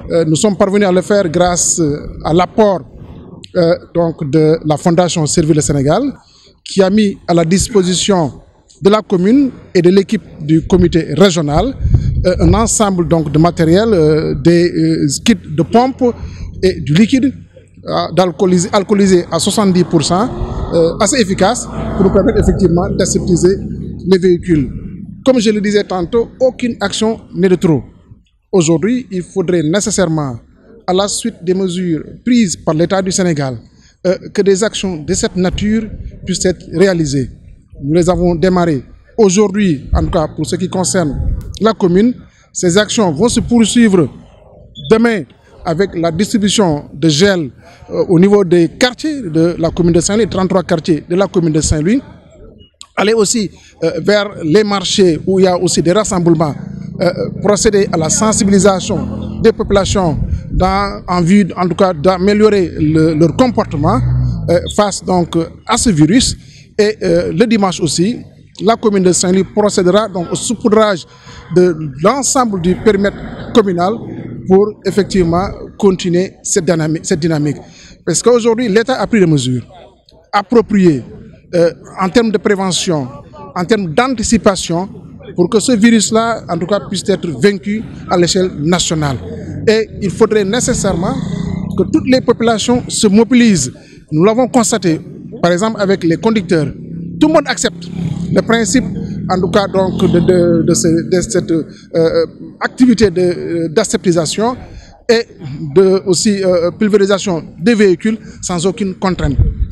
Nous sommes parvenus à le faire grâce à l'apport donc de la Fondation Servir le Sénégal, qui a mis à la disposition de la commune et de l'équipe du comité régional un ensemble donc de matériel, des kits de pompe et du liquide alcoolisé à 70%, assez efficace pour nous permettre effectivement d'aseptiser les véhicules. Comme je le disais tantôt, aucune action n'est de trop. Aujourd'hui, il faudrait nécessairement, à la suite des mesures prises par l'État du Sénégal, que des actions de cette nature puissent être réalisées. Nous les avons démarrées aujourd'hui, en tout cas pour ce qui concerne la commune. Ces actions vont se poursuivre demain avec la distribution de gel au niveau des quartiers de la commune de Saint-Louis, 33 quartiers de la commune de Saint-Louis. Aller aussi vers les marchés où il y a aussi des rassemblements, procéder à la sensibilisation des populations en vue en tout cas d'améliorer leur comportement face donc à ce virus. Et le dimanche aussi, la commune de Saint-Louis procédera donc au saupoudrage de l'ensemble du périmètre communal pour effectivement continuer cette dynamique. Parce qu'aujourd'hui, l'État a pris des mesures appropriées en termes de prévention, en termes d'anticipation, pour que ce virus-là, en tout cas, puisse être vaincu à l'échelle nationale. Et il faudrait nécessairement que toutes les populations se mobilisent. Nous l'avons constaté, par exemple, avec les conducteurs. Tout le monde accepte le principe, en tout cas, donc, de cette activité d'aseptisation et de aussi pulvérisation des véhicules sans aucune contrainte.